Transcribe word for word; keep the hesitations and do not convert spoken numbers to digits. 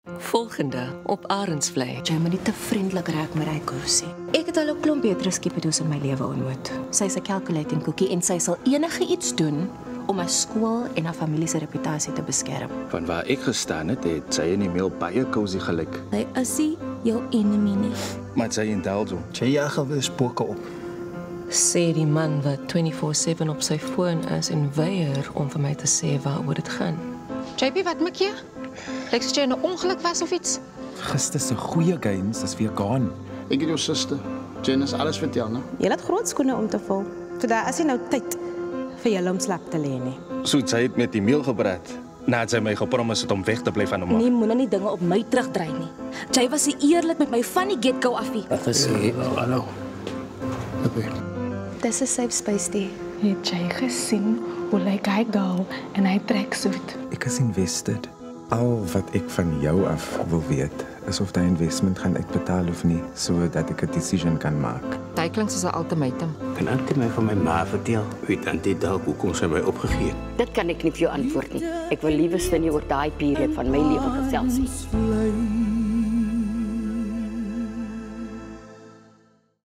Volgende op Arendsvlei. Jy moet nie te vriendelik raak met hy kursie. Ek het al 'n klomp beter skipedoos in my lewe ontmoet. Sy is 'n calculating cookie en sy sal enige iets doen om haar skool en haar familie se reputasie te beskerm. Van waar ek gestaan het, het sy en Emile baie cozy gelyk. Hy is nie jou enemy nie. Maar sy en Delzo. Sy jag alweer spooke op. Sê die man wat vyfentwintig sewe op sy foon is en weier om vir my te sê waaroor dit gaan. J P, wat maak jy? Lyk soos jy in 'n ongeluk was of iets? Gister se goeie games is weer gaan. Ek het jou suster, Janice, alles vertel, né? Jy het groot skoene om te vul. Vandaar is nie nou tyd vir julle om slap te lê nie. So sy het met Emile gepraat. Nadat sy my gepromis het om weg te bly van hom. Nee, moenie nie dinge op my terugdry nie. Jy was nie eerlik met my van die get-go af nie. Ek sê, hallo. Oké. Dis 'n safe space die. Het jy gesien hoe lyk hy gou en hy trek soet? Ek is invested. Al wat ek van jou af wil weet, is of die investment gaan uitbetaal of nie, sodat ek 'n decision kan maak. Dit klink soos 'n ultimatum. Kan Antie my van my ma vertel? Weet Antie dalk hoekom sy my opgegee het? Dit kan ek nie vir jou antwoord nie. Ek wil liewer nie oor daai periode van my lewe gesels nie.